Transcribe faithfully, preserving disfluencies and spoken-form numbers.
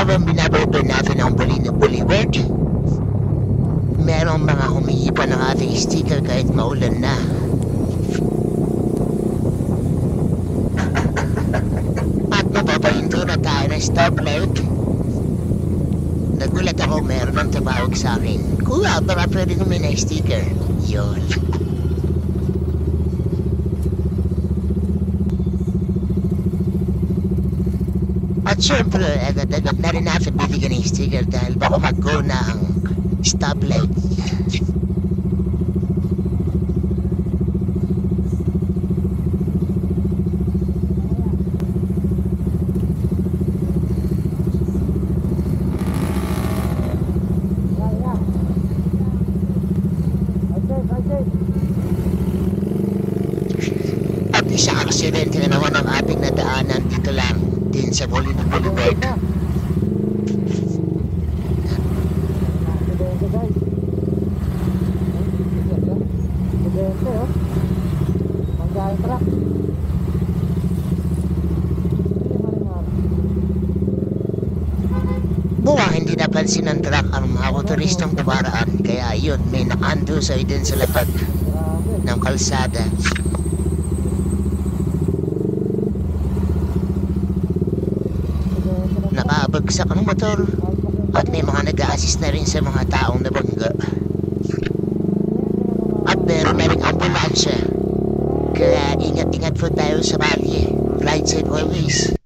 habang binaboto natin ang Molino Boulevard, merong mga humihipa ng ating sticker kahit maulan na. At mapapahinto na tayo ng stoplight. Nagulat ako, meron ang tumawag sa akin. Kuya, baka pwede namin na sticker. Yun. At syempre, agad-agad na rin natin bibigyan ng sticker dahil baka mag-go na ang stoplight. At isang aksidente na naman ang ating nadaanan dito lang din sa Molino Boulevard. Buwang hindi napansin ng truck ang mga motoristang dumaraan, kaya yun, may naka-andusay din sa lapag ng kalsada. Nakabagsak ang motor at may mga nag-a-assist na rin sa mga taong nabangga. At meron na rin ambulansya. Kaya ingat-ingat po tayo sa barye. Ride safe always.